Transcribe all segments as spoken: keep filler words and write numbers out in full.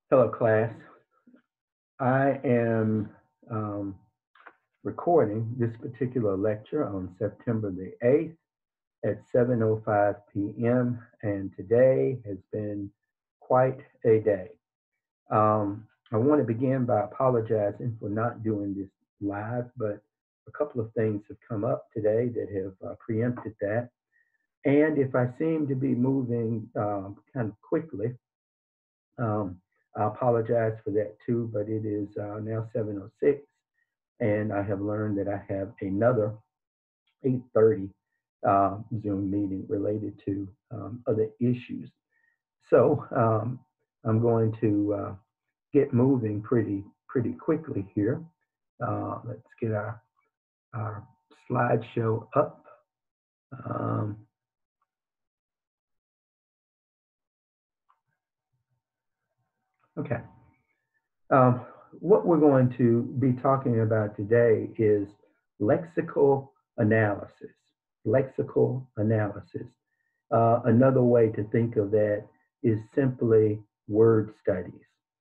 Hello, class. I am um, recording this particular lecture on September the eighth at seven oh five p m and today has been quite a day. Um, I want to begin by apologizing for not doing this live, but a couple of things have come up today that have uh, preempted that. And if I seem to be moving um, kind of quickly, um, I apologize for that too, but it is uh, now seven oh six, and I have learned that I have another eight thirty uh, Zoom meeting related to um, other issues. So um, I'm going to uh, get moving pretty pretty quickly here. Uh, let's get our our slideshow up. Um, okay. Um, what we're going to be talking about today is lexical analysis. Lexical analysis. Uh, another way to think of that is simply word studies.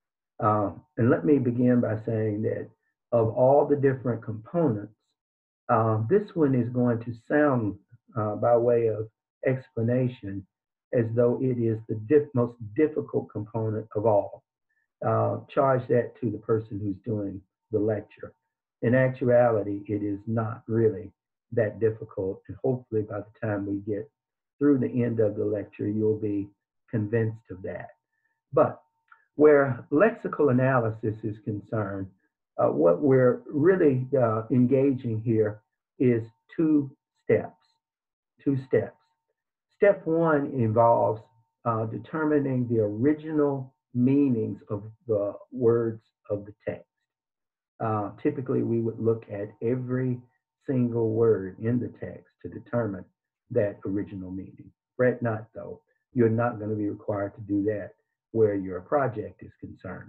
Um, and let me begin by saying that of all the different components, uh, this one is going to sound, uh, by way of explanation, as though it is the diff- most difficult component of all. Uh, charge that to the person who's doing the lecture. In actuality, it is not really that difficult, and hopefully by the time we get through the end of the lecture, you'll be convinced of that. But where lexical analysis is concerned, uh, what we're really uh, engaging here is two steps. Two steps. Step one involves uh, determining the original meanings of the words of the text. Uh, typically, we would look at every single word in the text to determine that original meaning. Fret not, though. You're not going to be required to do that where your project is concerned.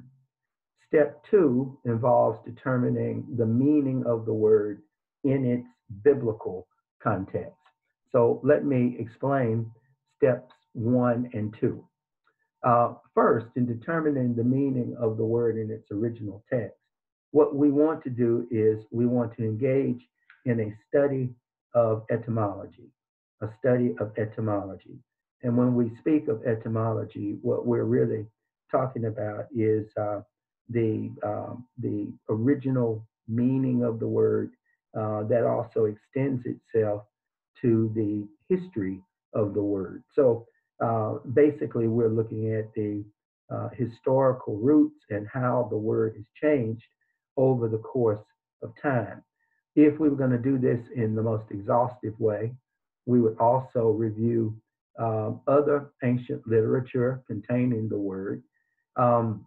Step two involves determining the meaning of the word in its biblical context. So let me explain steps one and two. Uh, first, in determining the meaning of the word in its original text, what we want to do is we want to engage in a study of etymology, a study of etymology. And when we speak of etymology, what we're really talking about is uh, the, um, the original meaning of the word uh, that also extends itself to the history of the word. So uh, basically, we're looking at the uh, historical roots and how the word has changed over the course of time. If we were going to do this in the most exhaustive way, we would also review um, other ancient literature containing the word. Um,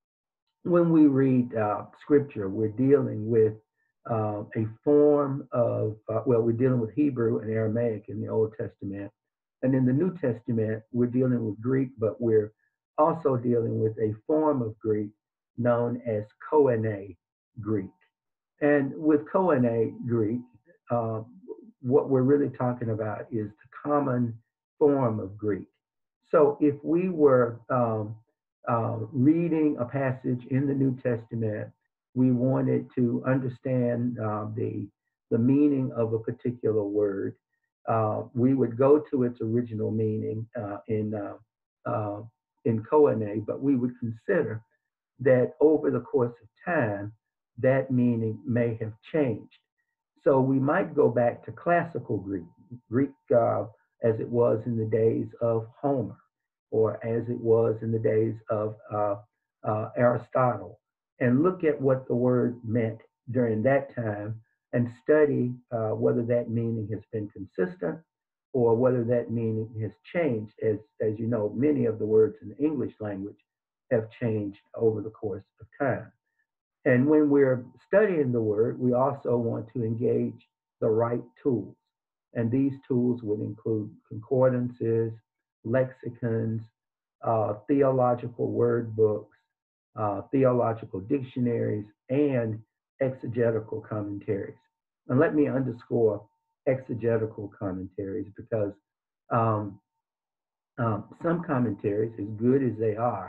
when we read uh, scripture, we're dealing with uh, a form of, uh, well, we're dealing with Hebrew and Aramaic in the Old Testament. And in the New Testament, we're dealing with Greek, but we're also dealing with a form of Greek known as Koine Greek. And with Koine Greek, uh, what we're really talking about is the common form of Greek. So if we were um, uh, reading a passage in the New Testament, we wanted to understand uh, the, the meaning of a particular word, uh, we would go to its original meaning uh, in, uh, uh, in Koine, but we would consider that over the course of time, that meaning may have changed. So we might go back to classical Greek, Greek uh, as it was in the days of Homer, or as it was in the days of uh, uh, Aristotle, and look at what the word meant during that time and study uh, whether that meaning has been consistent or whether that meaning has changed. As, as you know, many of the words in the English language have changed over the course of time. And when we're studying the word, we also want to engage the right tools. And these tools would include concordances, lexicons, uh, theological word books, uh, theological dictionaries, and exegetical commentaries. And let me underscore exegetical commentaries because um, um, some commentaries, as good as they are,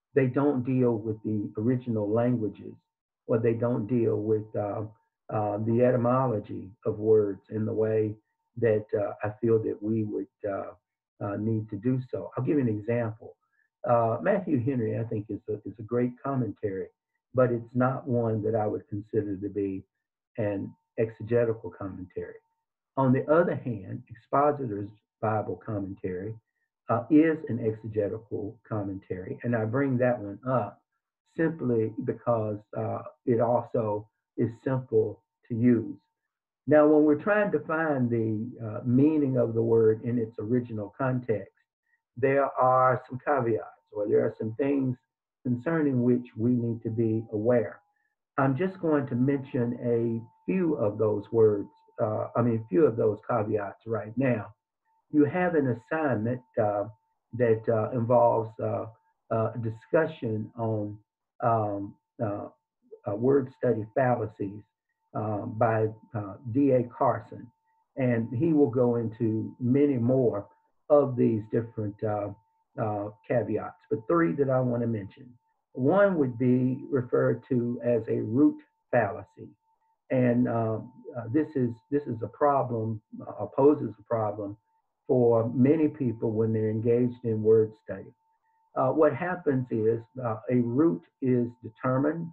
they don't deal with the original languages, or they don't deal with uh, uh, the etymology of words in the way that uh, I feel that we would uh, uh, need to do so. I'll give you an example. Uh, Matthew Henry, I think, is a, is a great commentary, but it's not one that I would consider to be an exegetical commentary. On the other hand, Expositor's Bible commentary uh, is an exegetical commentary, and I bring that one up simply because uh, it also is simple to use. Now, when we're trying to find the uh, meaning of the word in its original context, there are some caveats, or there are some things concerning which we need to be aware. I'm just going to mention a few of those words, uh, I mean, a few of those caveats right now. You have an assignment uh, that uh, involves uh, uh, a discussion on um, uh, uh, word study fallacies um, by uh, D A Carson. And he will go into many more of these different uh, uh, caveats, but three that I want to mention. One would be referred to as a root fallacy. And um, uh, this is this is a problem, uh, poses a problem for many people when they're engaged in word study. Uh, what happens is uh, a root is determined,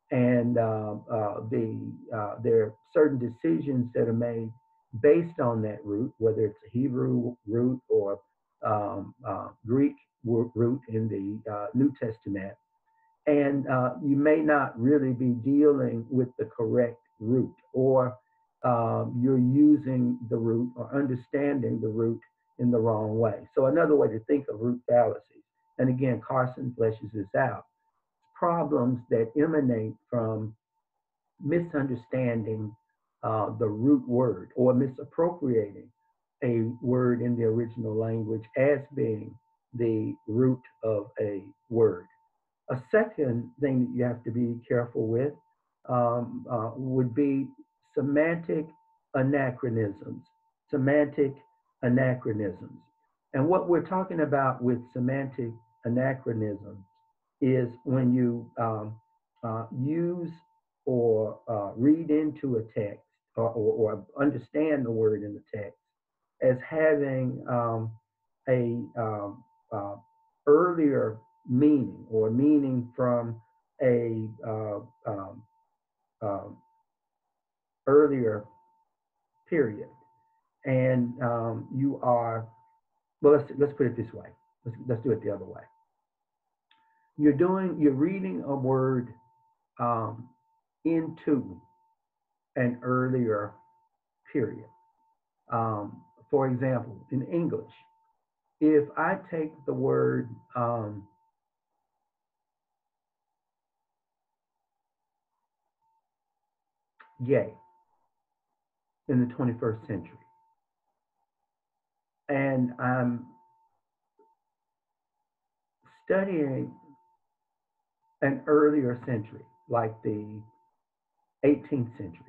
and uh, uh, the uh, there are certain decisions that are made based on that root, whether it's a Hebrew root or um, uh, Greek root in the uh, New Testament. And uh, you may not really be dealing with the correct root, or um, you're using the root or understanding the root in the wrong way. So another way to think of root fallacies, and again, Carson fleshes this out, problems that emanate from misunderstanding uh, the root word, or misappropriating a word in the original language as being the root of a word. A second thing that you have to be careful with um, uh, would be semantic anachronisms. Semantic anachronisms. And what we're talking about with semantic anachronisms is when you um, uh, use or uh, read into a text, or, or, or, understand the word in the text as having um, a um, uh, earlier meaning, or meaning from a uh, um, um, earlier period, and um, you are, well, let's let's put it this way. Let's let's do it the other way. You're doing you're reading a word um, into an earlier period. Um, for example, in English, if I take the word um, gay in the twenty-first century, and I'm studying an earlier century, like the eighteenth century,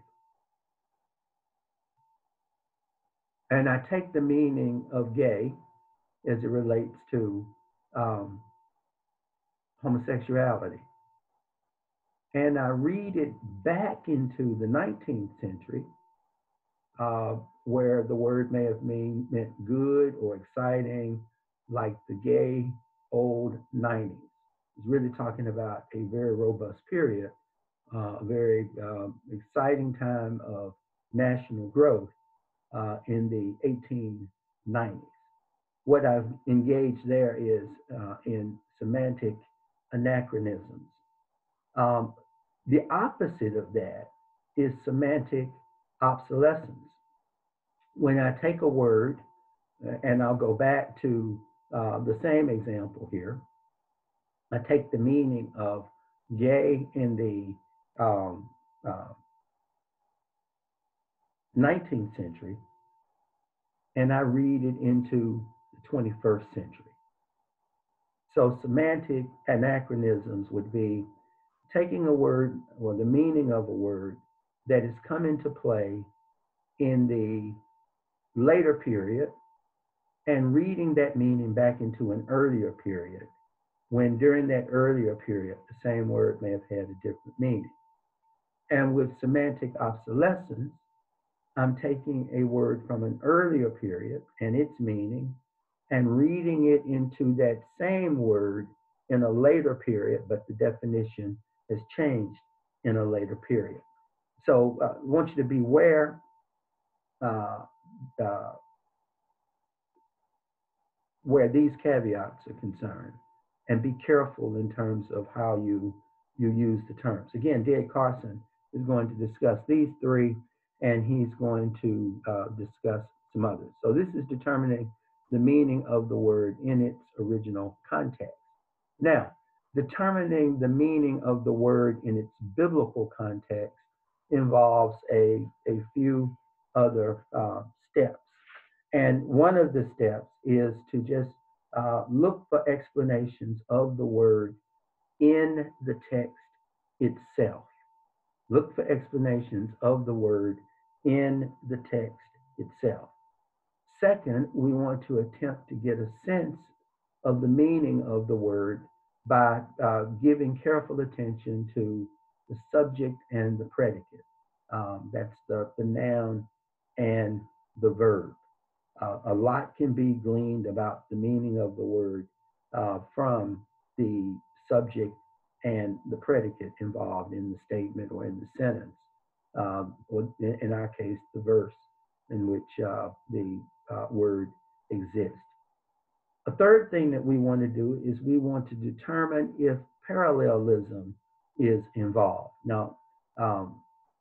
and I take the meaning of gay as it relates to um, homosexuality, and I read it back into the nineteenth century, uh, where the word may have mean, meant good or exciting, like the gay old nineties. It's really talking about a very robust period, uh, a very um, exciting time of national growth uh, in the eighteen nineties. What I've engaged there is uh, in semantic anachronisms. Um, the opposite of that is semantic obsolescence. When I take a word, uh, and I'll go back to uh, the same example here, I take the meaning of gay in the um, uh, nineteenth century, and I read it into the twenty-first century. So semantic anachronisms would be taking a word, or the meaning of a word that has come into play in the later period, and reading that meaning back into an earlier period, when during that earlier period, the same word may have had a different meaning. And with semantic obsolescence, I'm taking a word from an earlier period and its meaning and reading it into that same word in a later period, but the definition has changed in a later period. So uh, I want you to beware uh, uh, where these caveats are concerned, and be careful in terms of how you you use the terms. Again, Dave Carson is going to discuss these three, and he's going to uh, discuss some others. So this is determining the meaning of the word in its original context. Now, determining the meaning of the word in its biblical context involves a, a few other uh, steps. And one of the steps is to just uh, look for explanations of the word in the text itself. Look for explanations of the word in the text itself. Second, we want to attempt to get a sense of the meaning of the word by uh, giving careful attention to the subject and the predicate. Um, that's the, the noun and the verb. Uh, a lot can be gleaned about the meaning of the word uh, from the subject and the predicate involved in the statement or in the sentence, um, or in our case, the verse in which uh, the uh, word exists. A third thing that we want to do is we want to determine if parallelism is involved. Now, um,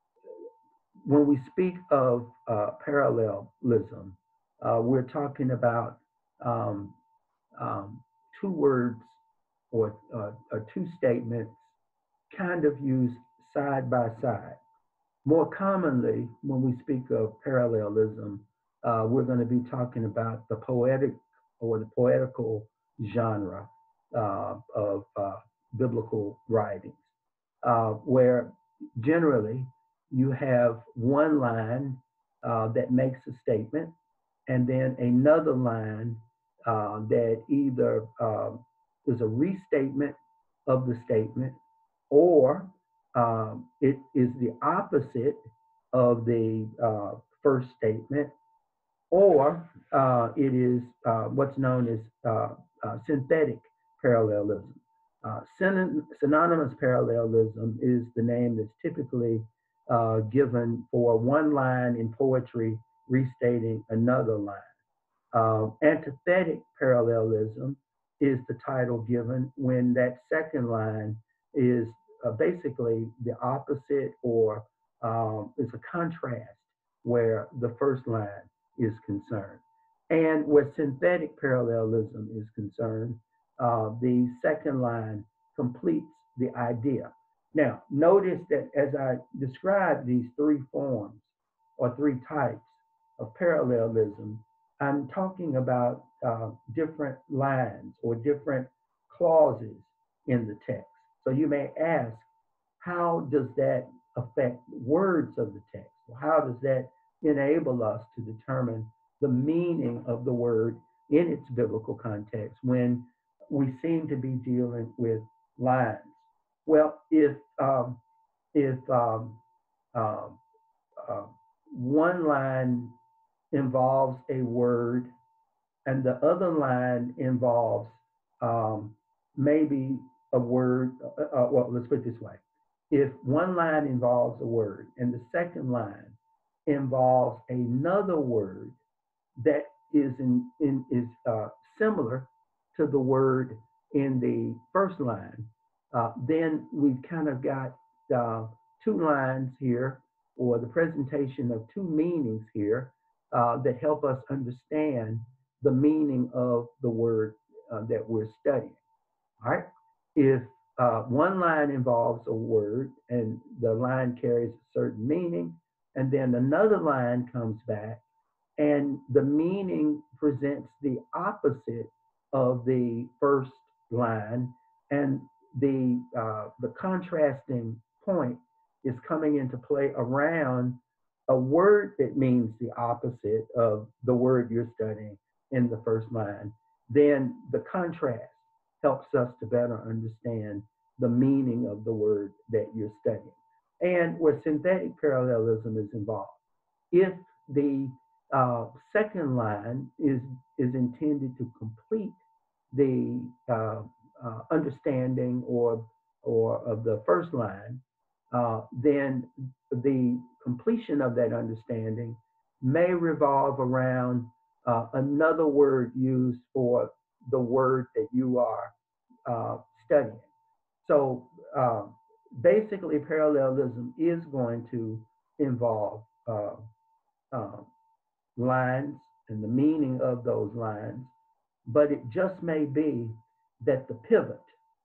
when we speak of uh, parallelism, uh, we're talking about um, um, two words or, uh, or two statements kind of used side by side. More commonly, when we speak of parallelism, uh, we're going to be talking about the poetic or the poetical genre uh, of uh, biblical writings, uh, where generally you have one line uh, that makes a statement, and then another line uh, that either uh, is a restatement of the statement, or um, it is the opposite of the uh, first statement, or uh, it is uh, what's known as uh, uh, synthetic parallelism. Uh, syn- synonymous parallelism is the name that's typically uh, given for one line in poetry restating another line. Uh, antithetic parallelism is the title given when that second line is uh, basically the opposite, or um, is a contrast where the first line is concerned. And where synthetic parallelism is concerned, uh, the second line completes the idea. Now, notice that as I describe these three forms or three types of parallelism, I'm talking about uh, different lines or different clauses in the text. So you may ask, how does that affect words of the text? How does that enable us to determine the meaning of the word in its biblical context when we seem to be dealing with lines? Well, if um, if um, uh, uh, one line involves a word and the other line involves um, maybe a word, uh, uh, well, let's put it this way. If one line involves a word and the second line involves another word that is in, in is uh, similar to the word in the first line, uh, then we've kind of got uh, two lines here, or the presentation of two meanings here uh, that help us understand the meaning of the word uh, that we're studying. All right. If uh, one line involves a word and the line carries a certain meaning, and then another line comes back and the meaning presents the opposite of the first line, and the uh, the contrasting point is coming into play around a word that means the opposite of the word you're studying in the first line, then the contrast helps us to better understand the meaning of the word that you're studying. And where synthetic parallelism is involved, if the uh, second line is is intended to complete the uh, uh, understanding or or of the first line, uh, then the completion of that understanding may revolve around uh, another word used for the word that you are uh, studying. So uh, basically, parallelism is going to involve uh, uh, lines and the meaning of those lines, but it just may be that the pivot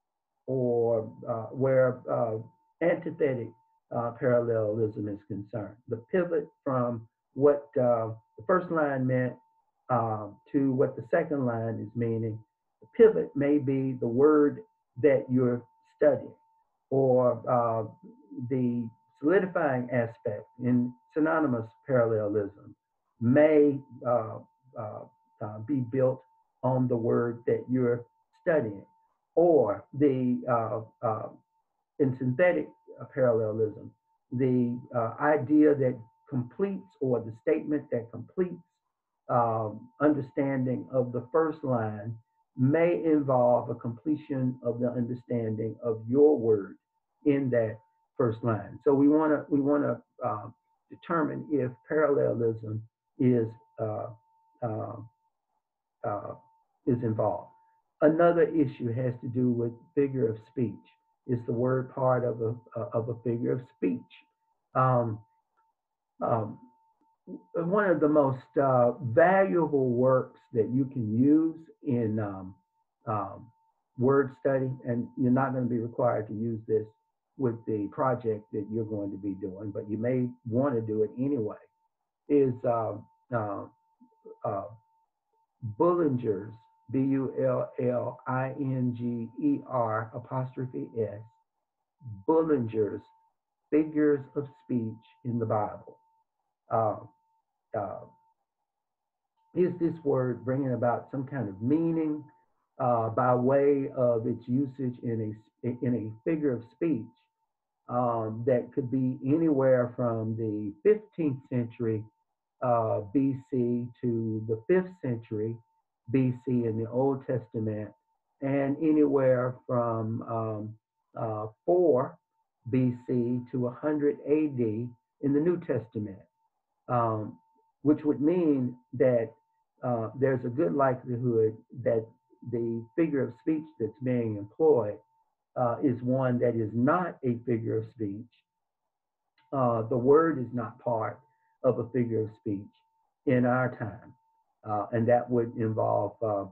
or uh, where uh, antithetic uh, parallelism is concerned, the pivot from what uh, the first line meant uh, to what the second line is meaning, the pivot may be the word that you're studying or uh, the solidifying aspect in synonymous parallelism may uh, uh, uh, be built on the word that you're studying, or the uh, uh, in synthetic uh, parallelism, the uh, idea that completes or the statement that completes um, understanding of the first line may involve a completion of the understanding of your word in that first line. So we want to we want to uh, determine if parallelism is uh, uh, uh, is involved. Another issue has to do with figure of speech. Is the word part of a uh, of a figure of speech? Um, um, One of the most uh, valuable works that you can use in um, um, word study, and you're not going to be required to use this with the project that you're going to be doing, but you may want to do it anyway, is uh, uh, uh, Bullinger's, B U L L I N G E R apostrophe S, Bullinger's Figures of Speech in the Bible. Uh, uh, is this word bringing about some kind of meaning uh, by way of its usage in a, in a figure of speech um, that could be anywhere from the fifteenth century uh, B C to the fifth century B C in the Old Testament, and anywhere from um, uh, four B C to one hundred A D in the New Testament, um, which would mean that uh, there's a good likelihood that the figure of speech that's being employed uh, is one that is not a figure of speech. Uh, the word is not part of a figure of speech in our time. Uh, and that would involve uh,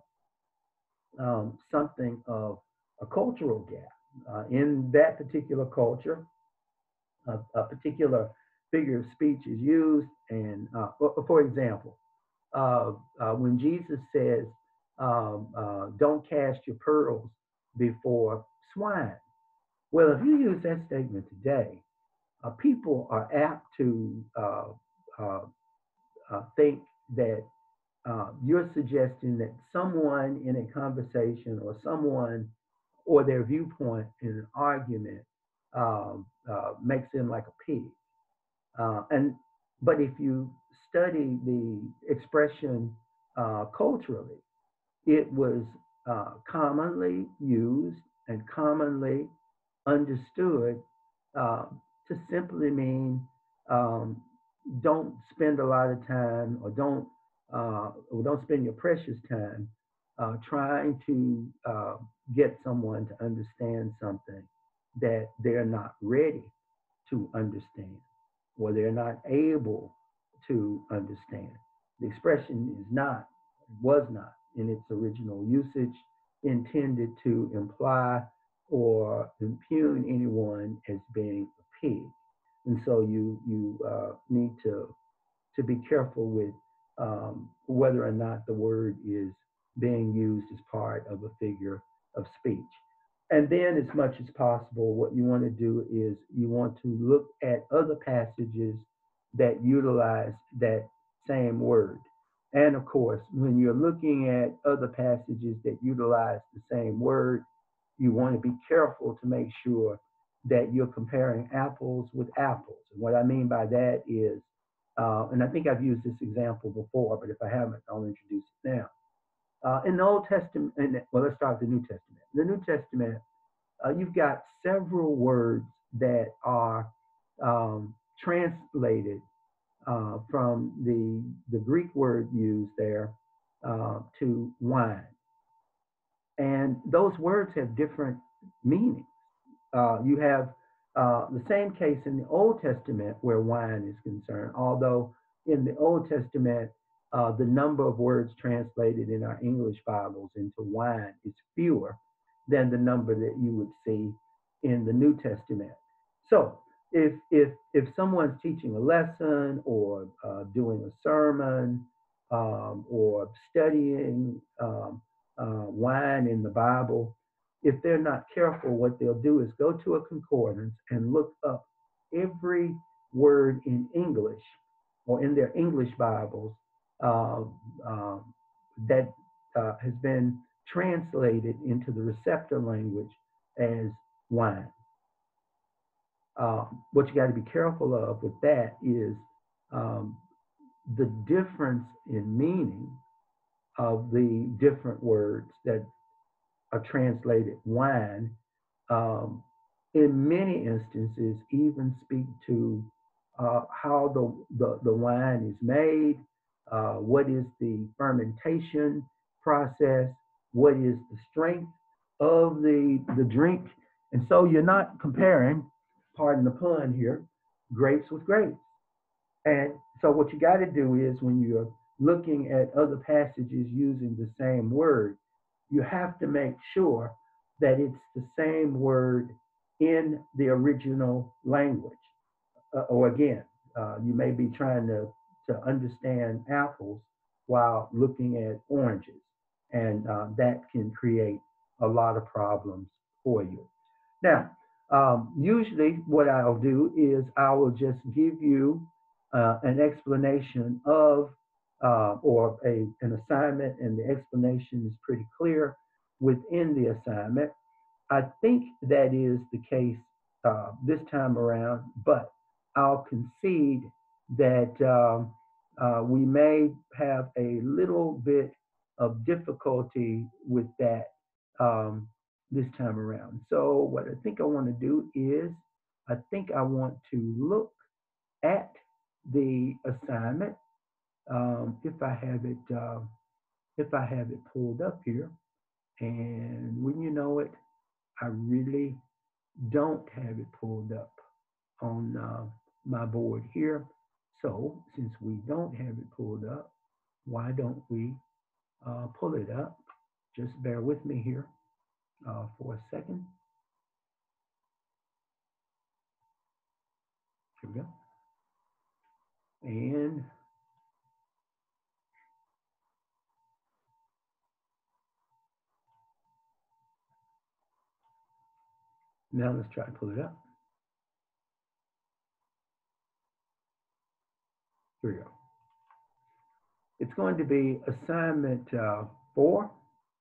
um, something of a cultural gap. Uh, in that particular culture, a, a particular figure of speech is used. And uh, for, for example, uh, uh, when Jesus says, um, uh, don't cast your pearls before swine. Well, if you use that statement today, uh, people are apt to uh, uh, uh, think that uh, you're suggesting that someone in a conversation or someone or their viewpoint in an argument um, uh, makes them like a pig. Uh, and but if you study the expression uh, culturally, it was uh, commonly used and commonly understood uh, to simply mean um, don't spend a lot of time or don't uh, or don't spend your precious time uh, trying to uh, get someone to understand something that they're not ready to understand or they're not able to understand. The expression is not, was not in its original usage intended to imply or impugn anyone as being a pig. And so you you uh, need to to be careful with um, whether or not the word is being used as part of a figure of speech. And then, as much as possible, what you want to do is you want to look at other passages that utilize that same word. And of course, when you're looking at other passages that utilize the same word, you want to be careful to make sure that you're comparing apples with apples. And what I mean by that is, uh, and I think I've used this example before, but if I haven't, I'll introduce it now. Uh, in the Old Testament, in, well, let's start with the New Testament. In the New Testament, uh, you've got several words that are um, translated uh, from the, the Greek word used there uh, to wine. And those words have different meanings. Uh, you have uh, the same case in the Old Testament where wine is concerned, although in the Old Testament, uh, the number of words translated in our English Bibles into wine is fewer than the number that you would see in the New Testament. So if if if someone's teaching a lesson or uh, doing a sermon um, or studying um, uh, wine in the Bible, if they're not careful, what they'll do is go to a concordance and look up every word in English or in their English Bibles uh, uh, that uh, has been translated into the receptor language as wine. Uh, what you got to be careful of with that is um, the difference in meaning of the different words that are translated wine, um, in many instances, even speak to uh, how the, the, the wine is made, uh, what is the fermentation process, what is the strength of the, the drink. And so you're not comparing, pardon the pun here, grapes with grapes. And so what you got to do is when you're looking at other passages using the same word, you have to make sure that it's the same word in the original language. Uh, or again, uh, you may be trying to, to understand apples while looking at oranges, and uh, that can create a lot of problems for you. Now, um, usually what I'll do is I will just give you uh, an explanation of uh, or a, an assignment, and the explanation is pretty clear within the assignment. I think that is the case uh, this time around, but I'll concede that um, uh, we may have a little bit of difficulty with that um, this time around. So what I think I want to do is I think I want to look at the assignment. Um, if I have it, uh, if I have it pulled up here, and when you know it, I really don't have it pulled up on uh, my board here. So since we don't have it pulled up, why don't we uh, pull it up? Just bear with me here uh, for a second. Here we go. And now let's try to pull it up. Here we go. It's going to be assignment uh, four.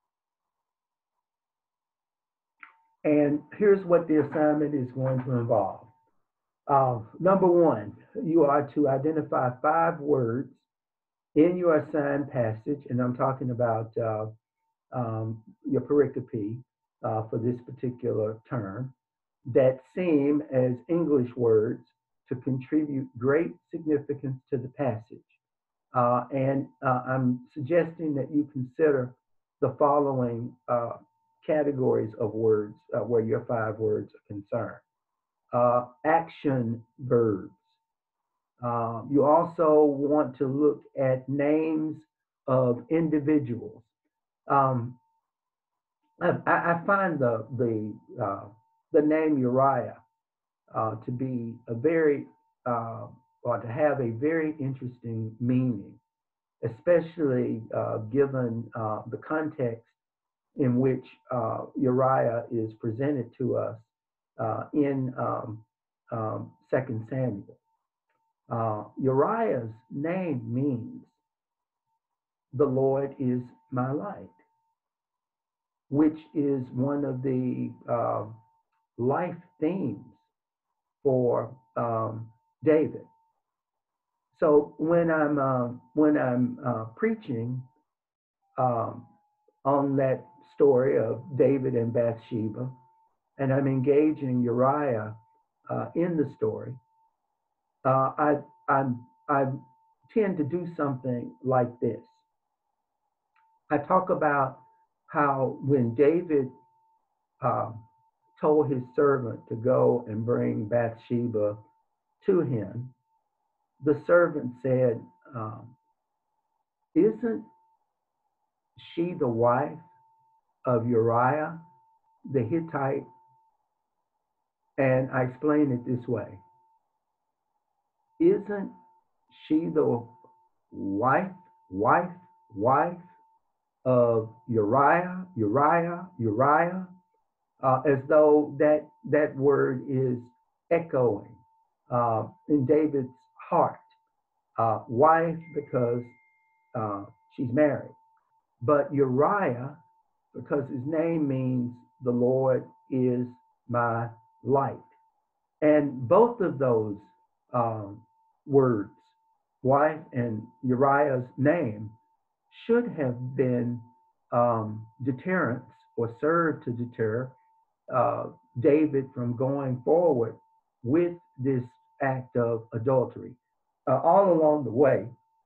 And here's what the assignment is going to involve. Uh, number one, you are to identify five words in your assigned passage, and I'm talking about uh, um, your pericope uh, for this particular term, that seem as English words to contribute great significance to the passage. Uh, and uh, I'm suggesting that you consider the following uh, categories of words uh, where your five words are concerned. Uh, action verbs. Uh, you also want to look at names of individuals. Um, I, I, find the the uh, the name Uriah uh, to be a very uh, or to have a very interesting meaning, especially uh, given uh, the context in which uh, Uriah is presented to us uh, in um, um, Second Samuel. Uh, Uriah's name means the Lord is my light, which is one of the uh, life themes for um, David. So when I'm uh, when I'm uh, preaching um, on that story of David and Bathsheba, and I'm engaging Uriah uh, in the story, uh, I I I tend to do something like this. I talk about how when David um, told his servant to go and bring Bathsheba to him, the servant said, um, "Isn't she the wife of Uriah the Hittite?" And I explain it this way: Isn't she the wife, wife, wife of Uriah, Uriah, Uriah? Uh, as though that that word is echoing uh, in David's heart. Uh, wife because uh, she's married, but Uriah because his name means the Lord is my light. And both of those um, words, wife and Uriah's name, should have been um, deterrents or served to deter uh, David from going forward with this act of adultery. Uh, all along the way,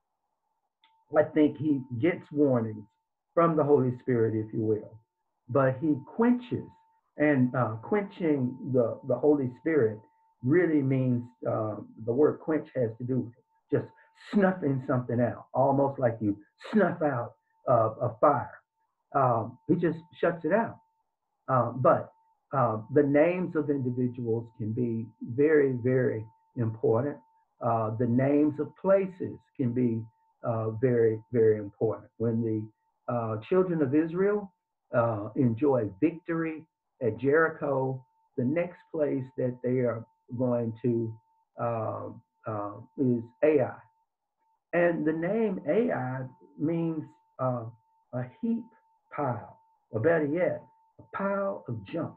I think he gets warnings from the Holy Spirit, if you will, but he quenches, and uh, quenching the, the Holy Spirit really means uh, the word quench has to do with just snuffing something out, almost like you snuff out uh, a fire. Um, he just shuts it out. Uh, but uh, the names of individuals can be very, very important. Uh, the names of places can be uh, very, very important. When the uh, children of Israel uh, enjoy victory at Jericho, the next place that they are going to uh, uh, is Ai. And the name Ai means uh, a heap pile, or better yet, a pile of junk.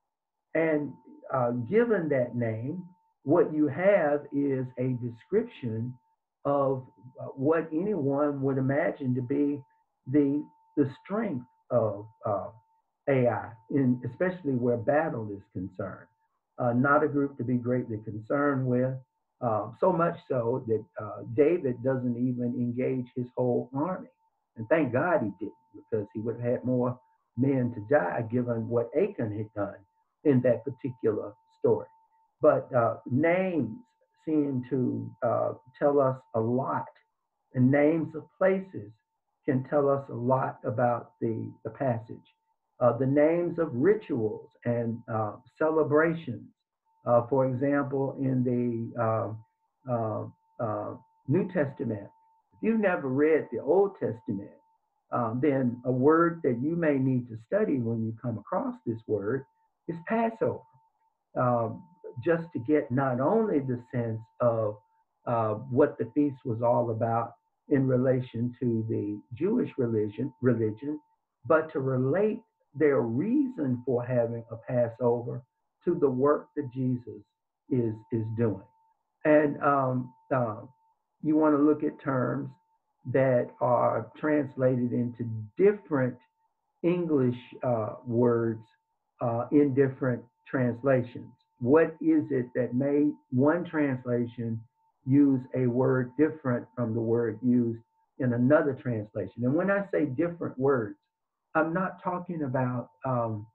And uh, given that name, what you have is a description of uh, what anyone would imagine to be the the strength of uh, A I, in especially where battle is concerned. Uh, not a group to be greatly concerned with. Uh, so much so that uh, David doesn't even engage his whole army, and thank God he didn't, because he would have had more men to die given what Achan had done in that particular story. But uh, names seem to uh, tell us a lot, and names of places can tell us a lot about the, the passage. Uh, the names of rituals and uh, celebrations. Uh, for example, in the uh, uh, uh, New Testament, if you've never read the Old Testament, um, then a word that you may need to study when you come across this word is Passover, um, just to get not only the sense of uh, what the feast was all about in relation to the Jewish religion, religion, but to relate their reason for having a Passover to the work that Jesus is is doing. And um, uh, you want to look at terms that are translated into different English uh, words uh, in different translations. What is it that made one translation use a word different from the word used in another translation? And when I say different words, I'm not talking about um,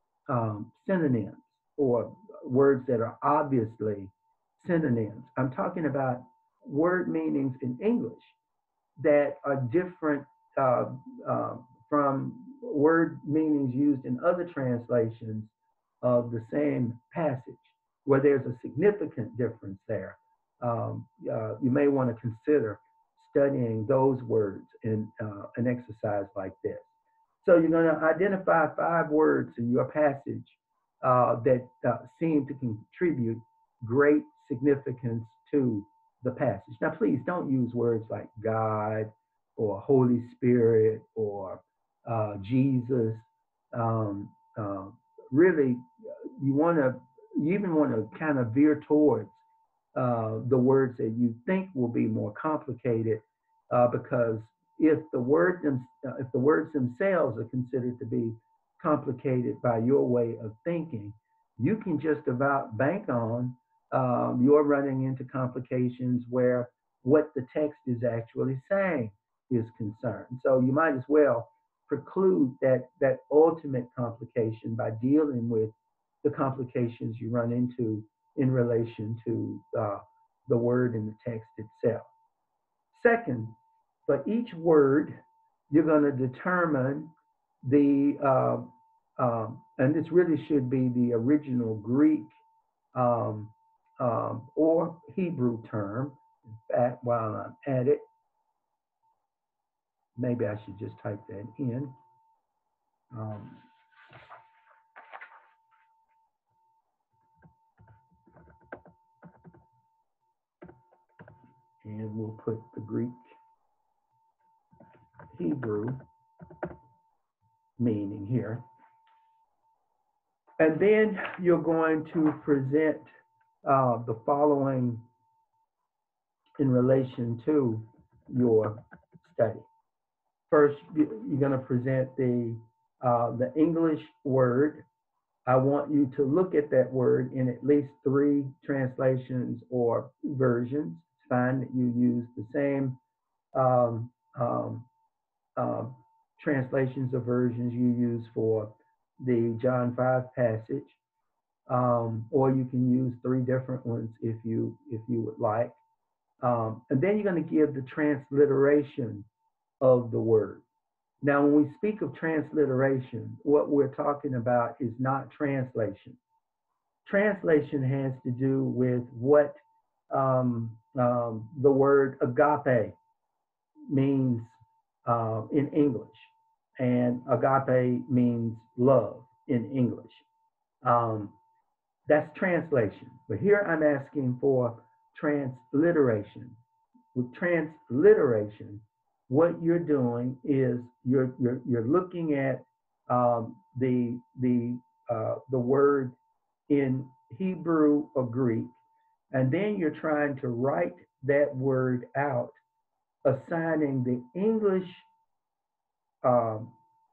um, synonyms or words that are obviously synonyms. I'm talking about word meanings in English that are different uh, uh, from word meanings used in other translations of the same passage, where there's a significant difference there. Um, uh, you may want to consider studying those words in uh, an exercise like this. So you're going to identify five words in your passage uh, that uh, seem to contribute great significance to the passage. Now, please don't use words like God, or Holy Spirit or uh, Jesus. Um, uh, really, you want to, you even want to kind of veer towards uh, the words that you think will be more complicated, uh, because if the word them, uh, if the words themselves are considered to be complicated by your way of thinking, you can just about bank on um, you're running into complications where what the text is actually saying is concerned. So you might as well preclude that that ultimate complication by dealing with the complications you run into in relation to uh, the word in the text itself. Second, for each word, you're going to determine the, uh, um, and this really should be the original Greek um, um, or Hebrew term. In fact, while I'm at it, maybe I should just type that in. Um, and we'll put the Greek Hebrew meaning here. And then you're going to present uh, the following in relation to your study. First, you're going to present the, uh, the English word. I want you to look at that word in at least three translations or versions. It's fine that you use the same um, um, uh, translations or versions you use for the John five passage, um, or you can use three different ones if you if you would like. Um, and then you're going to give the transliteration of the word. Now, when we speak of transliteration, what we're talking about is not translation. Translation has to do with what um, um, the word agape means uh, in English, and agape means love in English. Um, that's translation. But here I'm asking for transliteration. With transliteration, what you're doing is you're you're, you're looking at um, the the uh, the word in Hebrew or Greek, and then you're trying to write that word out, assigning the English um,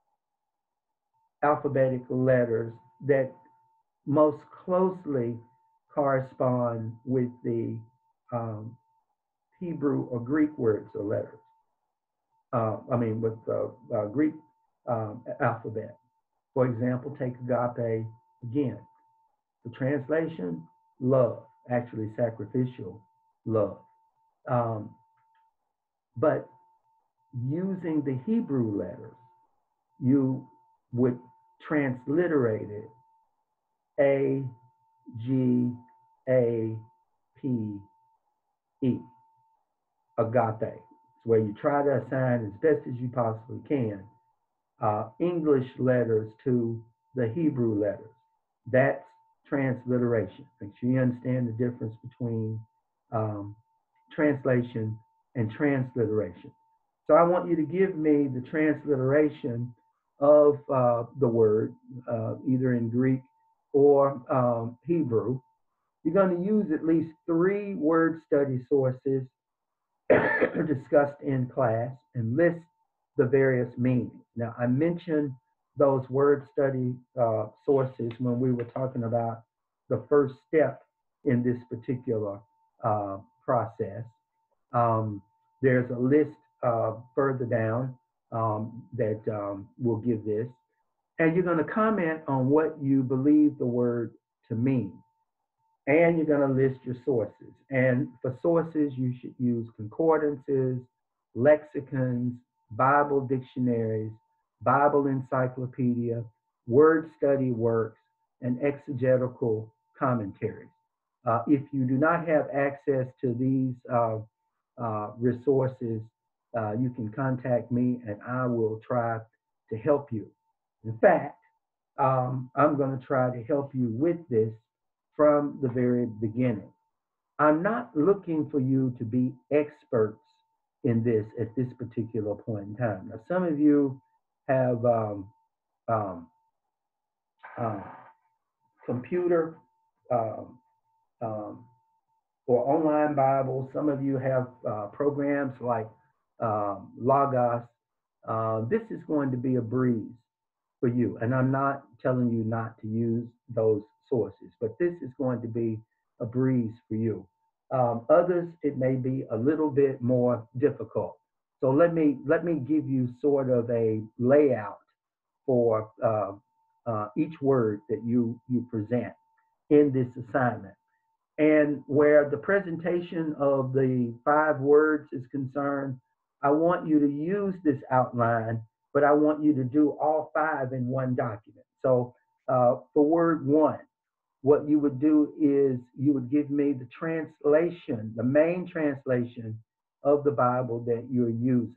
alphabetic letters that most closely correspond with the um, Hebrew or Greek words or letters. Uh, I mean, with the uh, Greek um, alphabet. For example, take agape again. The translation, love, actually sacrificial love. Um, but using the Hebrew letters, you would transliterate it A, G, A, P, E, agape. It's where you try to assign as best as you possibly can uh, English letters to the Hebrew letters. That's transliteration. Make sure you understand the difference between um, translation and transliteration. So I want you to give me the transliteration of uh, the word, uh, either in Greek or um, Hebrew. You're going to use at least three word study sources discussed in class and list the various meanings. Now, I mentioned those word study uh, sources when we were talking about the first step in this particular uh, process. Um, there's a list uh, further down um, that um, will give this. And you're going to comment on what you believe the word to mean. And you're going to list your sources. And for sources, you should use concordances, lexicons, Bible dictionaries, Bible encyclopedia, word study works, and exegetical commentaries. Uh, if you do not have access to these uh, uh, resources, uh, you can contact me and I will try to help you. In fact, um, I'm going to try to help you with this from the very beginning. I'm not looking for you to be experts in this at this particular point in time. Now, some of you have um, um, uh, computer um, um, or online Bibles. Some of you have uh, programs like um, Logos. Uh, this is going to be a breeze for you. And I'm not telling you not to use those sources, but this is going to be a breeze for you. Um, others, it may be a little bit more difficult. So let me let me give you sort of a layout for uh, uh, each word that you you present in this assignment. And where the presentation of the five words is concerned, I want you to use this outline, but I want you to do all five in one document. So uh, for word one, what you would do is you would give me the translation, the main translation of the Bible that you're using.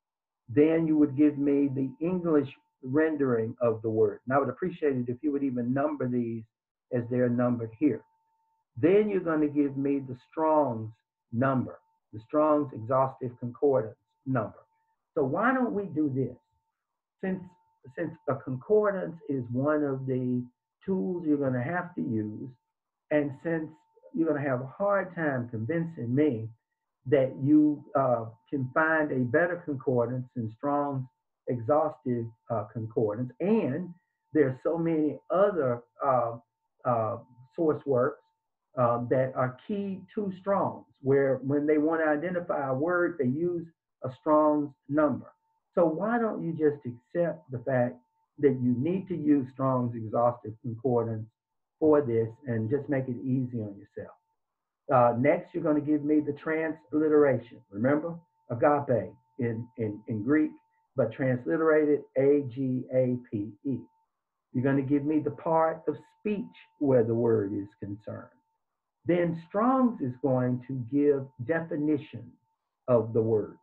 Then you would give me the English rendering of the word. And I would appreciate it if you would even number these as they're numbered here. Then you're going to give me the Strong's number, the Strong's exhaustive concordance number. So why don't we do this? Since, since a concordance is one of the tools you're going to have to use, and since you're going to have a hard time convincing me that you uh, can find a better concordance than Strong's exhaustive uh, concordance, and there's so many other uh, uh, source works uh, that are key to Strong's, where when they want to identify a word, they use a Strong's number. So why don't you just accept the fact that you need to use Strong's exhaustive concordance for this and just make it easy on yourself. Uh, next, you're going to give me the transliteration. Remember, agape in, in, in Greek, but transliterated A G A P E. You're going to give me the part of speech where the word is concerned. Then Strong's is going to give definition of the word,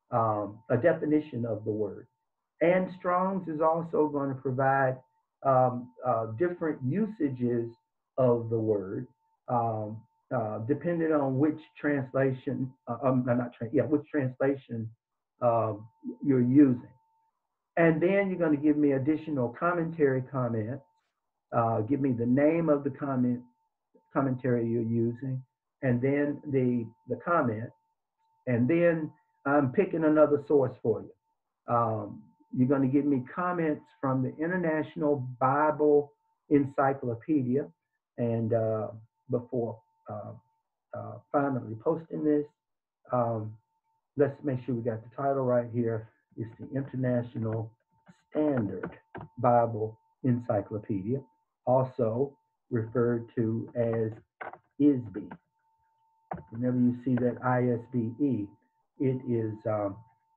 um, a definition of the word. And Strong's is also going to provide um, uh, different usages of the word, um, uh, depending on which translation, uh, um, not tra- yeah, which translation uh, you're using. And then you're going to give me additional commentary comments, uh, give me the name of the comment commentary you're using, and then the the comment, and then I'm picking another source for you. Um, you're going to give me comments from the International Bible Encyclopedia, and uh, before uh, uh, finally posting this, um, let's make sure we got the title right here. It's the International Standard Bible Encyclopedia, also referred to as I S B. Whenever you see that I S B E, it is um,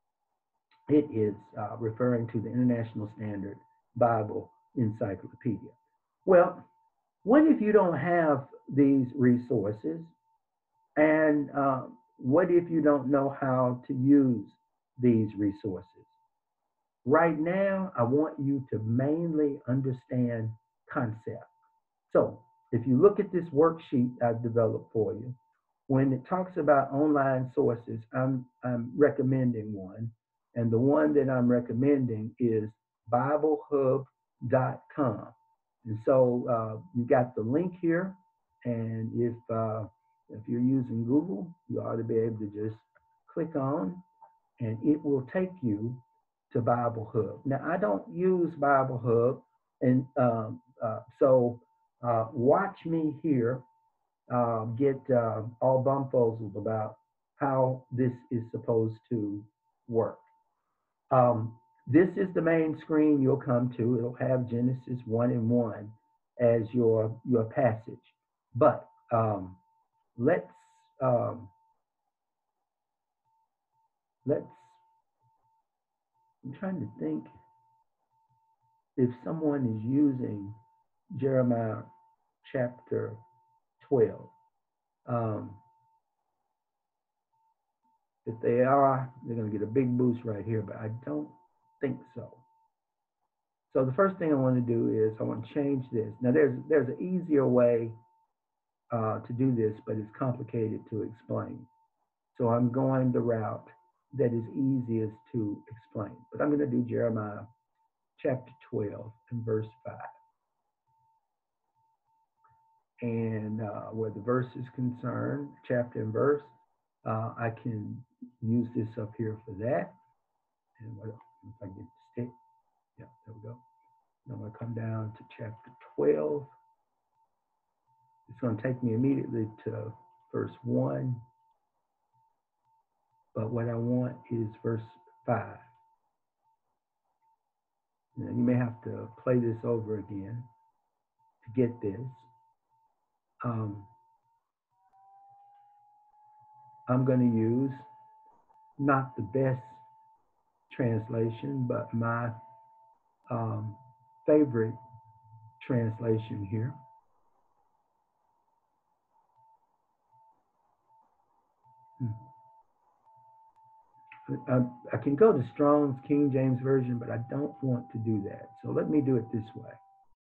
it is uh, referring to the International Standard Bible Encyclopedia. Well, what if you don't have these resources? And uh, what if you don't know how to use these resources? Right now, I want you to mainly understand concept. So if you look at this worksheet I've developed for you, when it talks about online sources, I'm, I'm recommending one. And the one that I'm recommending is bible hub dot com. And so uh, you got the link here. And if, uh, if you're using Google, you ought to be able to just click on, and it will take you to Bible Hub. Now, I don't use Bible Hub, and um, uh, so uh, watch me here uh, get uh, all bumfuzzled about how this is supposed to work. Um, this is the main screen you'll come to. It'll have Genesis one and one as your, your passage. But um, let's, um, let's, I'm trying to think if someone is using Jeremiah chapter twelve. Um, if they are, they're going to get a big boost right here, but I don't think so. So the first thing I want to do is I want to change this. Now there's there's an easier way uh, to do this, but it's complicated to explain. So I'm going the route that is easiest to explain. But I'm going to do Jeremiah chapter twelve and verse five. And uh, where the verse is concerned, chapter and verse, uh, I can use this up here for that. And what else? If I get the stick, yeah, there we go. And I'm going to come down to chapter twelve. It's going to take me immediately to verse one. But what I want is verse five. Now, you may have to play this over again to get this. Um, I'm going to use not the best translation, but my um, favorite translation here. I, I can go to Strong's King James Version, but I don't want to do that. So let me do it this way.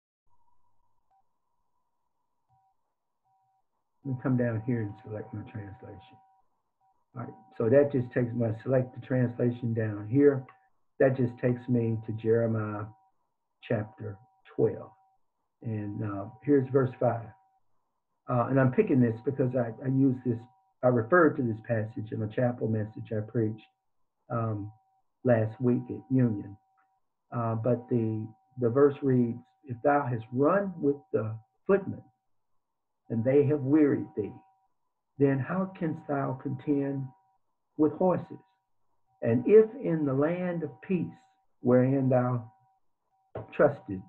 Let me come down here and select my translation. All right, so that just takes my select the translation down here. That just takes me to Jeremiah chapter twelve. And uh, here's verse five. Uh, and I'm picking this because I, I use this, I referred to this passage in a chapel message I preached um, last week at Union. Uh, but the, the verse reads, if thou hast run with the footmen, and they have wearied thee, then how canst thou contend with horses? And if in the land of peace, wherein thou trusted,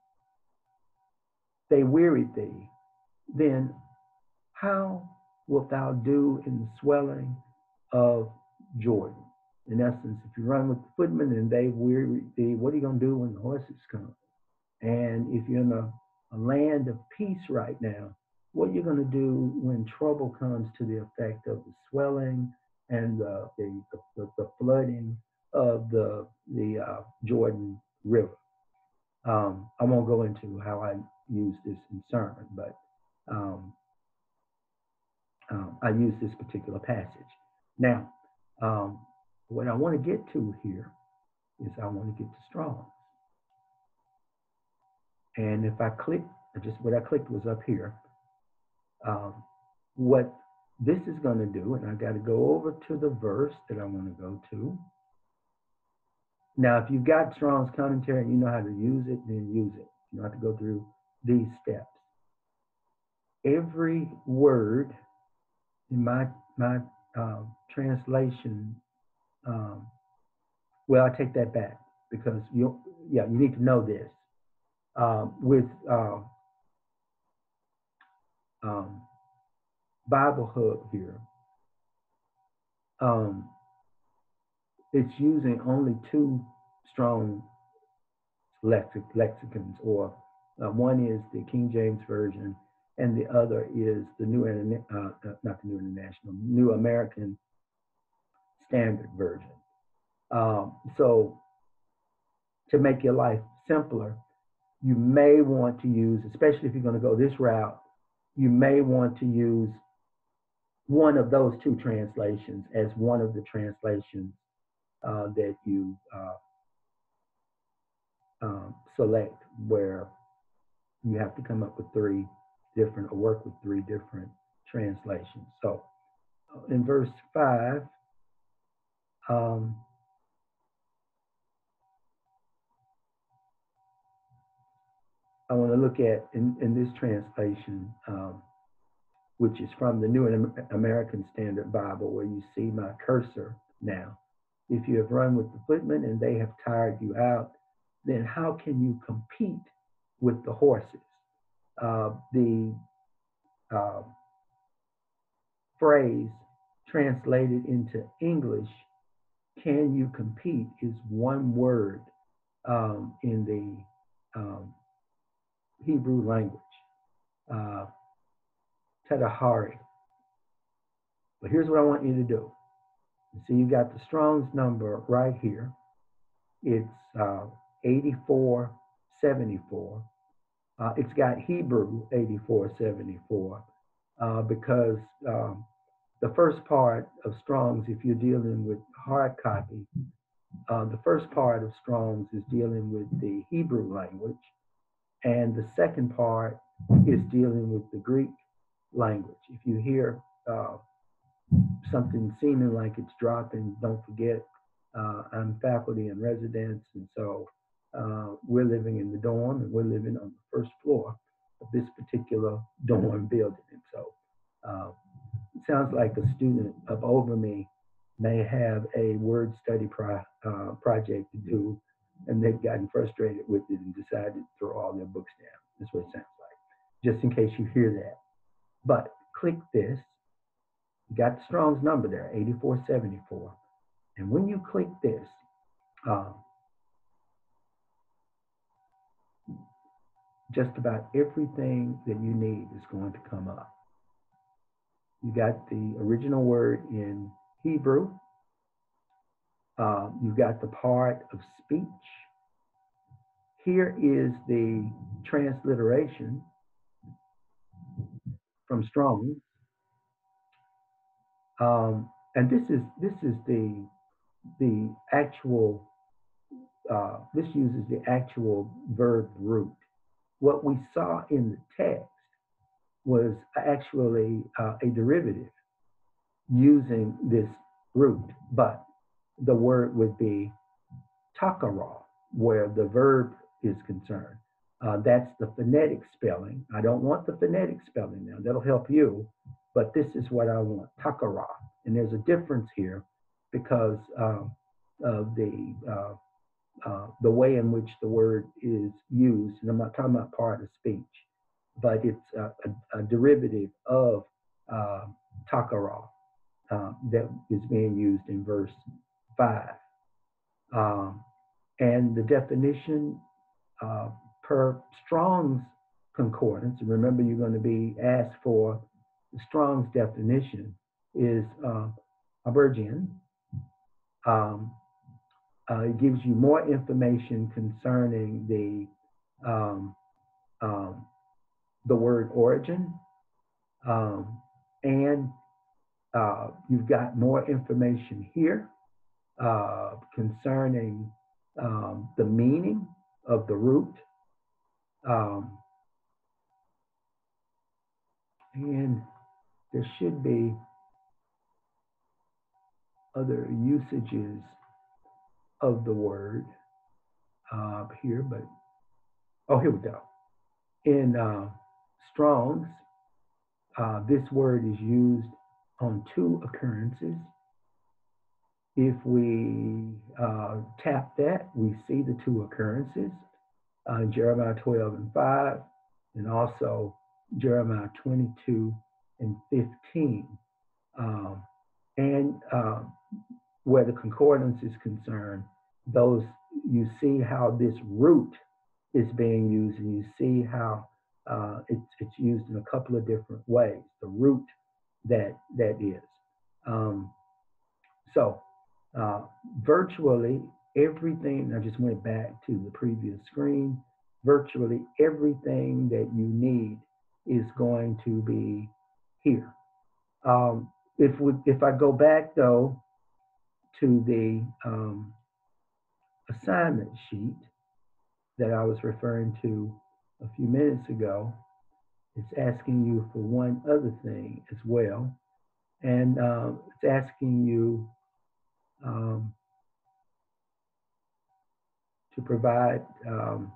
they wearied thee, then how wilt thou do in the swelling of Jordan? In essence, if you run with the footmen and they weary thee, what are you going to do when the horses come? And if you're in a, a land of peace right now, what you're going to do when trouble comes to the effect of the swelling and the, the, the, the flooding of the, the uh, Jordan River. Um, I won't go into how I use this in sermon, but um, um, I use this particular passage. Now, um, what I want to get to here is I want to get to Strong's. And if I click, just what I clicked was up here. Um, what this is going to do, and I got to go over to the verse that I want to go to. Now, if you've got Strong's commentary and you know how to use it, then use it. You don't have to go through these steps. Every word in my my um, translation, um, well, I take that back because you, yeah, you need to know this. Um, with uh, um, Bible Hub here, um, it's using only two Strong lexic lexicons, or uh, one is the King James Version, and the other is the New uh, not the New International, New American Standard Version. Um, so to make your life simpler, you may want to use, especially if you're going to go this route, you may want to use one of those two translations as one of the translations uh, that you uh, um, select, where you have to come up with three different, or work with three different translations. So in verse five, um, I want to look at, in, in this translation, um, which is from the New American Standard Bible, where you see my cursor now. If you have run with the footmen and they have tired you out, then how can you compete with the horses? Uh, the uh, phrase translated into English, can you compete, is one word um, in the um, Hebrew language, uh, Tadahari. But here's what I want you to do. So you got the Strong's number right here. It's uh, eighty-four seventy-four. Uh, it's got Hebrew eighty-four seventy-four uh, because um, the first part of Strong's, if you're dealing with hard copy, uh, the first part of Strong's is dealing with the Hebrew language, and the second part is dealing with the Greek language. If you hear uh, something seeming like it's dropping, don't forget uh, I'm faculty in residence, and so uh, we're living in the dorm, and we're living on the first floor of this particular dorm building. And so uh, it sounds like a student up over me may have a word study pro, uh, project to do, and they've gotten frustrated with it and decided to throw all their books down. That's what it sounds like, just in case you hear that. But click this. You got the Strong's number there, eighty-four seventy-four. And when you click this, uh, just about everything that you need is going to come up. You got the original word in Hebrew. Uh, you got the part of speech. Here is the transliteration from Strong's. Um, and this is this is the the actual, uh, this uses the actual verb root. What we saw in the text was actually uh, a derivative using this root, but the word would be takara, where the verb is concerned. Uh, that's the phonetic spelling. I don't want the phonetic spelling now. That'll help you, but this is what I want, takara. And there's a difference here because uh, of the uh, uh, the way in which the word is used. And I'm not talking about part of speech, but it's a, a, a derivative of uh, takara uh, that is being used in verse five. Um, and the definition uh, per Strong's Concordance, and remember you're going to be asked for the Strong's definition, is uh, Abergian. Um, uh, it gives you more information concerning the um, um, the word origin, um, and uh, you've got more information here uh, concerning um, the meaning of the root. Um, and there should be other usages of the word uh, here, but, oh, here we go. In uh, Strong's, uh, this word is used on two occurrences. If we uh, tap that, we see the two occurrences, uh, Jeremiah twelve and five, and also Jeremiah twenty-two and fifteen. Um, and uh, where the concordance is concerned, those, you see how this root is being used, and you see how uh, it's, it's used in a couple of different ways, the root that, that is. Um, so uh, virtually everything, I just went back to the previous screen, virtually everything that you need is going to be here. Um, if, we, if I go back though to the um, assignment sheet that I was referring to a few minutes ago, it's asking you for one other thing as well. And uh, it's asking you um, to provide um,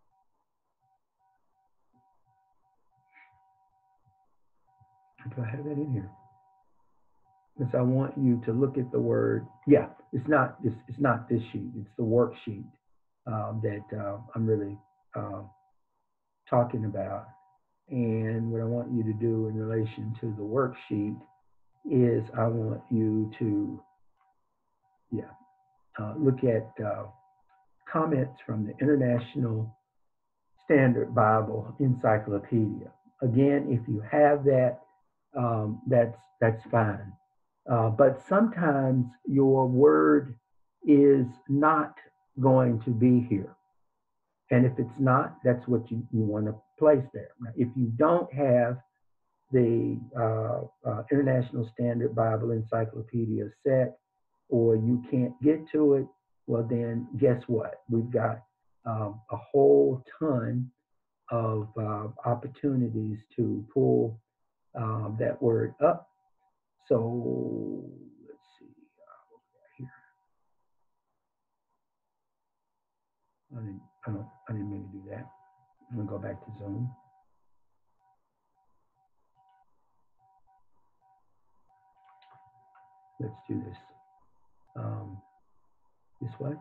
do I have that in here? Because I want you to look at the word, yeah, it's not, it's, it's not this sheet, it's the worksheet uh, that uh, I'm really uh, talking about. And what I want you to do in relation to the worksheet is I want you to, yeah, uh, look at uh, comments from the International Standard Bible Encyclopedia. Again, if you have that, um, that's, that's fine. Uh, but sometimes your word is not going to be here. And if it's not, that's what you, you want to place there. Now, if you don't have the uh, uh, International Standard Bible Encyclopedia set, or you can't get to it, well then guess what? We've got um, a whole ton of uh, opportunities to pull um, that word up. So let's see uh, here. I didn't, I don't, I didn't mean to do that. I'm gonna go back to Zoom. Let's do this um, this way.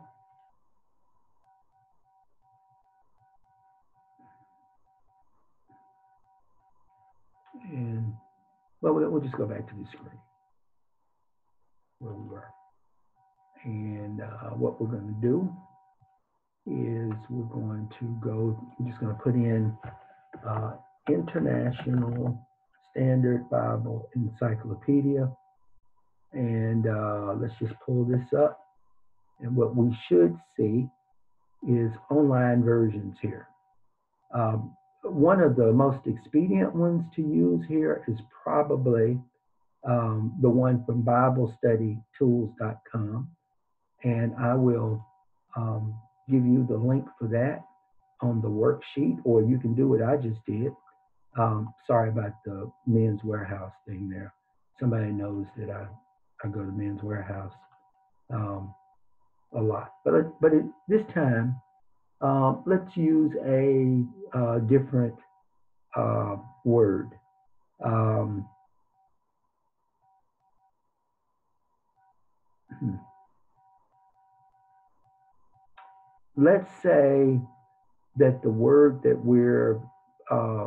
And well, we'll just go back to the screen where we were. And uh, what we're going to do is we're going to go, we're just going to put in uh, International Standard Bible Encyclopedia. And uh, let's just pull this up. And what we should see is online versions here. Um, one of the most expedient ones to use here is probably um, the one from Bible Study Tools dot com. And I will um, give you the link for that on the worksheet, or you can do what I just did. Um, sorry about the Men's Warehouse thing there. Somebody knows that I, I go to Men's Warehouse um, a lot. But, but it, this time, um, let's use a, uh, different uh, word. Um, hmm. Let's say that the word that we're uh,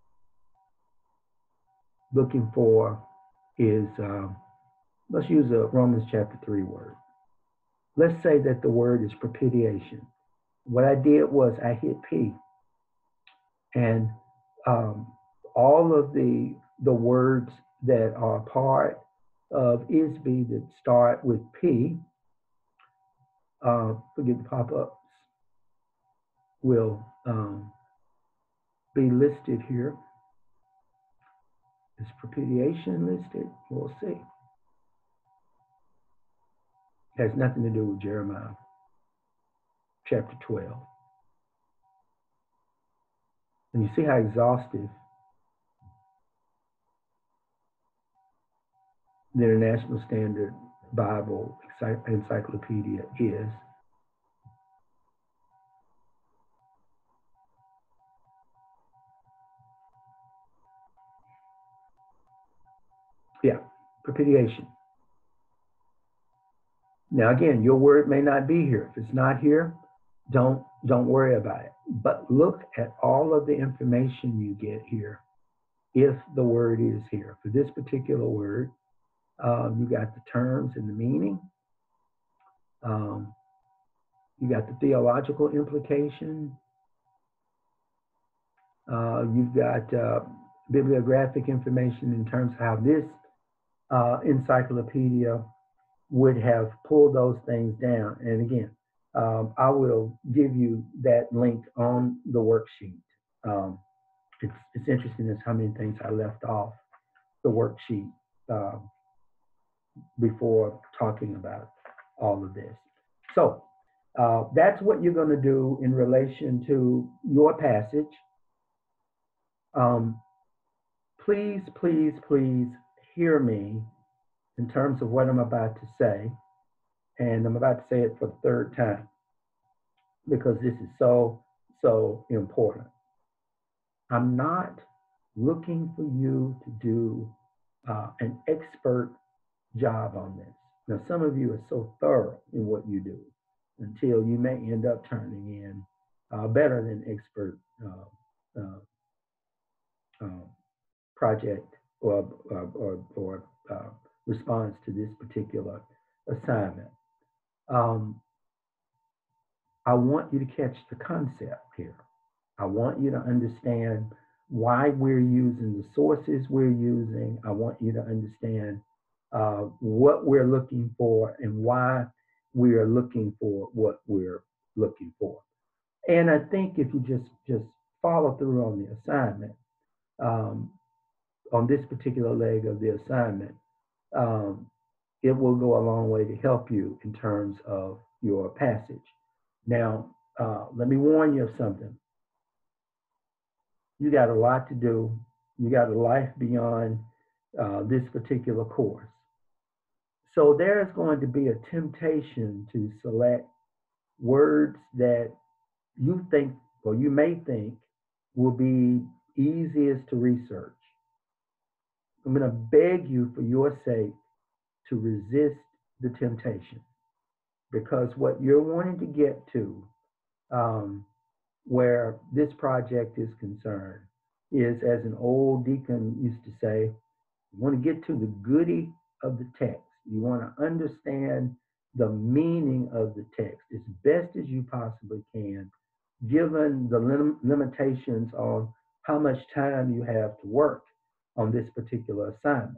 looking for is, uh, let's use a Romans chapter three word. Let's say that the word is propitiation. What I did was I hit P, and um, all of the, the words that are part of I S B that start with P, uh, forget the pop-ups, will um, be listed here. Is propitiation listed? We'll see. It has nothing to do with Jeremiah chapter twelve. And you see how exhaustive the International Standard Bible Encyclopedia is. Yeah, propitiation. Now again, your word may not be here. If it's not here, don't don't worry about it. But look at all of the information you get here if the word is here. For this particular word, um, you got the terms and the meaning. Um, you got the theological implication. Uh, you've got uh, bibliographic information in terms of how this uh, encyclopedia would have pulled those things down. And again, um, I will give you that link on the worksheet. Um, it's, it's interesting as how many things I left off the worksheet uh, before talking about all of this. So uh, that's what you're going to do in relation to your passage. Um, please, please, please hear me in terms of what I'm about to say. And I'm about to say it for the third time because this is so, so important. I'm not looking for you to do uh, an expert job on this. Now, some of you are so thorough in what you do until you may end up turning in uh, better than expert uh, uh, uh, project or, or, or, or uh, response to this particular assignment. Um, I want you to catch the concept here. I want you to understand why we're using the sources we're using. I want you to understand uh, what we're looking for and why we are looking for what we're looking for. And I think if you just, just follow through on the assignment, um, on this particular leg of the assignment, um, it will go a long way to help you in terms of your passage. Now, uh, let me warn you of something. You got a lot to do. You got a life beyond uh, this particular course. So there's going to be a temptation to select words that you think or you may think will be easiest to research. I'm going to beg you for your sake to resist the temptation, because what you're wanting to get to, um, where this project is concerned, is, as an old deacon used to say, you want to get to the goody of the text. You want to understand the meaning of the text as best as you possibly can, given the lim- limitations on how much time you have to work on this particular assignment.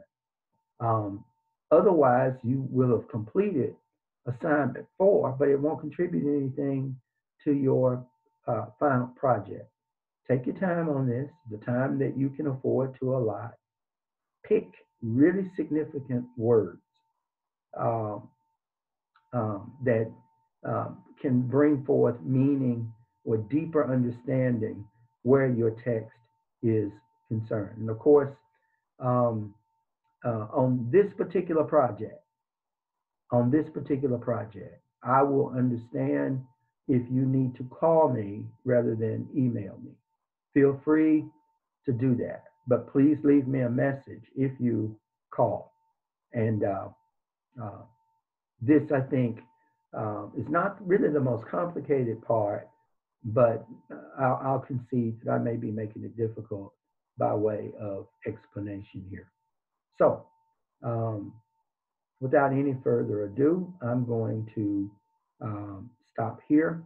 Um, Otherwise, you will have completed assignment four, but it won't contribute anything to your uh, final project. Take your time on this, the time that you can afford to allot. Pick really significant words um, um, that um, can bring forth meaning or deeper understanding where your text is concerned. And of course, um, uh, on this particular project, on this particular project, I will understand if you need to call me rather than email me. Feel free to do that, but please leave me a message if you call. And uh, uh, this, I think, uh, is not really the most complicated part, but I'll, I'll concede that I may be making it difficult by way of explanation here. So, um, without any further ado, I'm going to um, stop here.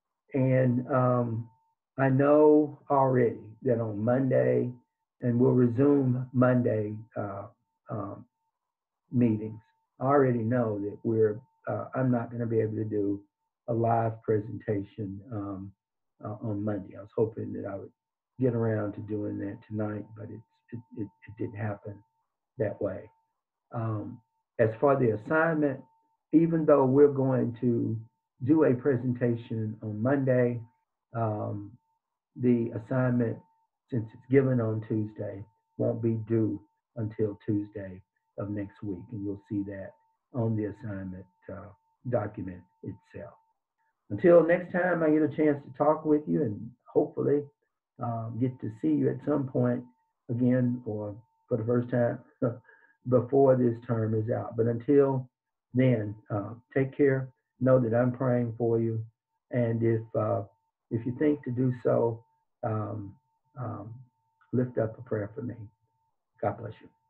And um, I know already that on Monday, and we'll resume Monday uh, um, meetings, I already know that we're, uh, I'm not going to be able to do a live presentation um, uh, on Monday. I was hoping that I would get around to doing that tonight, but it's, it, it, it didn't happen that way. Um, as for the assignment, even though we're going to do a presentation on Monday, um, the assignment, since it's given on Tuesday, won't be due until Tuesday of next week. And you'll see that on the assignment uh, document itself. Until next time I get a chance to talk with you and hopefully um, get to see you at some point again, or for the first time before this term is out. But until then, uh, take care. Know that I'm praying for you. And if, uh, if you think to do so, um, um, lift up a prayer for me. God bless you.